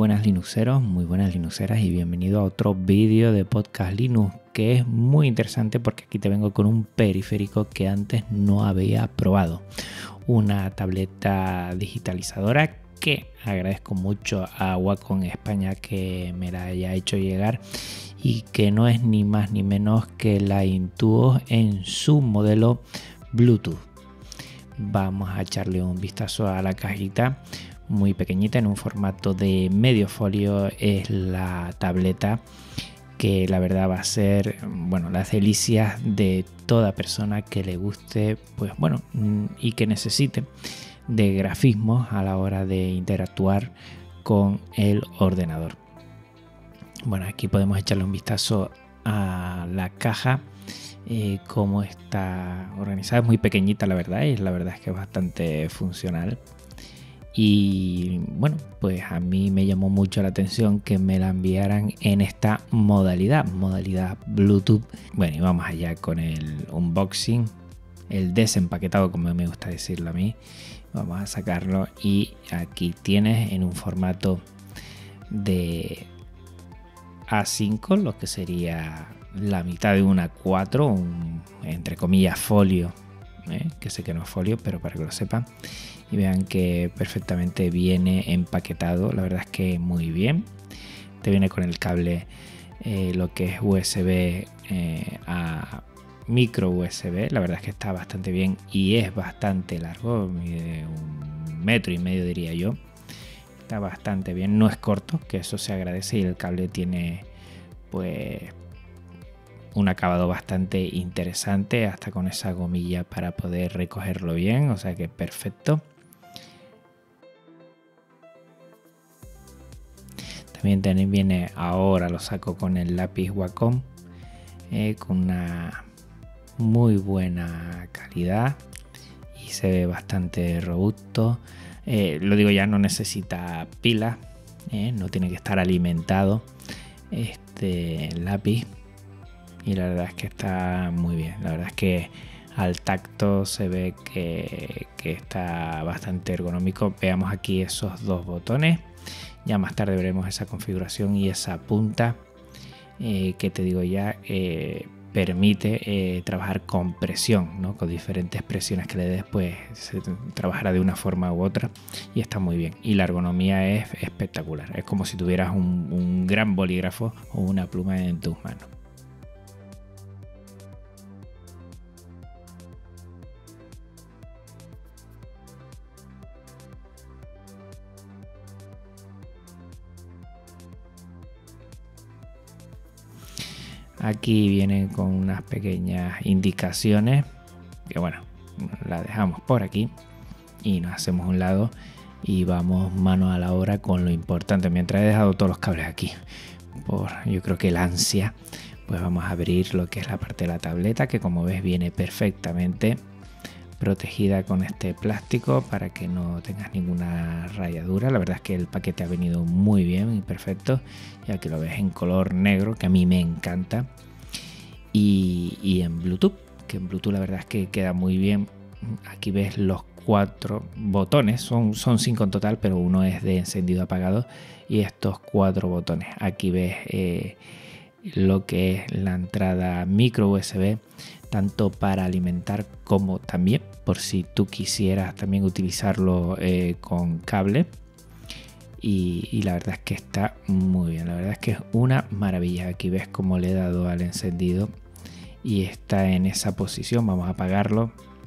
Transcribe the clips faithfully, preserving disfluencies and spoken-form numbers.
buenas Linuxeros, muy buenas Linuxeras y bienvenido a otro vídeo de Podcast Linux, que es muy interesante porque aquí te vengo con un periférico que antes no había probado. Una tableta digitalizadora que agradezco mucho a Wacom España que me la haya hecho llegar y que no es ni más ni menos que la Intuos en su modelo Bluetooth. Vamos a echarle un vistazo a la cajita. Muy pequeñita, en un formato de medio folio. Es la tableta que la verdad va a ser, bueno, las delicias de toda persona que le guste, pues bueno, y que necesite de grafismos a la hora de interactuar con el ordenador. Bueno, aquí podemos echarle un vistazo a la caja, eh, cómo está organizada. Es muy pequeñita, la verdad, y la verdad es que es bastante funcional. Y bueno, pues a mí me llamó mucho la atención que me la enviaran en esta modalidad, modalidad Bluetooth. Bueno, y vamos allá con el unboxing, el desempaquetado, como me gusta decirlo a mí. Vamos a sacarlo y aquí tienes en un formato de A cinco, lo que sería la mitad de una A cuatro, un, entre comillas, folio, ¿eh? Que sé que no es folio, pero para que lo sepan. Y vean que perfectamente viene empaquetado, la verdad es que muy bien. Te viene con el cable, eh, lo que es U S B eh, a micro U S B, la verdad es que está bastante bien y es bastante largo, mide un metro y medio diría yo. Está bastante bien, no es corto, que eso se agradece, y el cable tiene pues un acabado bastante interesante, hasta con esa gomilla para poder recogerlo bien, o sea que perfecto. También viene, ahora lo saco con el lápiz Wacom, eh, con una muy buena calidad y se ve bastante robusto. Eh, lo digo ya, no necesita pila, eh, no tiene que estar alimentado este lápiz, y la verdad es que está muy bien. La verdad es que al tacto se ve que, que está bastante ergonómico. Veamos aquí esos dos botones. Ya más tarde veremos esa configuración y esa punta eh, que te digo ya eh, permite eh, trabajar con presión, ¿no? Con diferentes presiones que le des, pues se trabajará de una forma u otra y está muy bien. Y la ergonomía es espectacular. Es como si tuvieras un, un gran bolígrafo o una pluma en tus manos. Aquí vienen con unas pequeñas indicaciones que bueno, la dejamos por aquí y nos hacemos a un lado y vamos mano a la obra con lo importante. Mientras he dejado todos los cables aquí por, yo creo que el ansia, pues vamos a abrir lo que es la parte de la tableta, que como ves viene perfectamente protegida con este plástico para que no tengas ninguna rayadura. La verdad es que el paquete ha venido muy bien y perfecto, ya que lo ves en color negro, que a mí me encanta, y, y en Bluetooth, que en Bluetooth la verdad es que queda muy bien. Aquí ves los cuatro botones, son, son cinco en total, pero uno es de encendido apagado, y estos cuatro botones. Aquí ves eh, lo que es la entrada micro U S B, tanto para alimentar como también por si tú quisieras también utilizarlo eh, con cable. Y, y la verdad es que está muy bien, la verdad es que es una maravilla. Aquí ves cómo le he dado al encendido y está en esa posición. Vamos a apagarlo,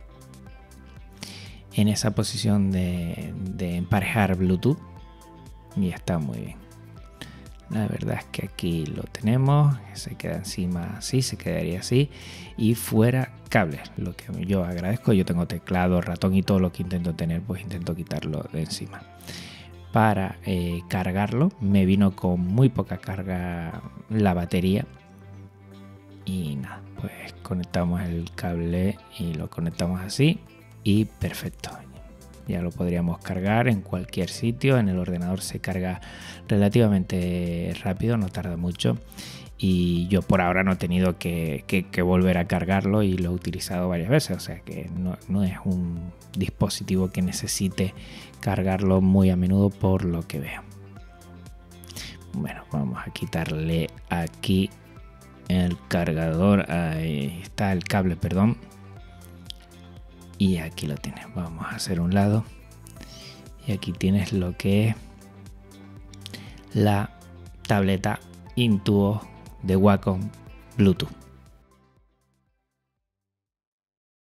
en esa posición de, de emparejar Bluetooth, y está muy bien. La verdad es que aquí lo tenemos, se queda encima así, se quedaría así, y fuera cables, lo que yo agradezco. Yo tengo teclado, ratón y todo lo que intento tener, pues intento quitarlo de encima. Para eh, cargarlo me vino con muy poca carga la batería, y nada, pues conectamos el cable y lo conectamos así y perfecto. Ya lo podríamos cargar en cualquier sitio. En el ordenador se carga relativamente rápido, no tarda mucho. Y yo por ahora no he tenido que, que, que volver a cargarlo y lo he utilizado varias veces. O sea que no, no es un dispositivo que necesite cargarlo muy a menudo por lo que veo. Bueno, vamos a quitarle aquí el cargador, ahí está el cable, perdón, y aquí lo tienes. Vamos a hacer un lado y aquí tienes lo que es la tableta Intuos de Wacom Bluetooth.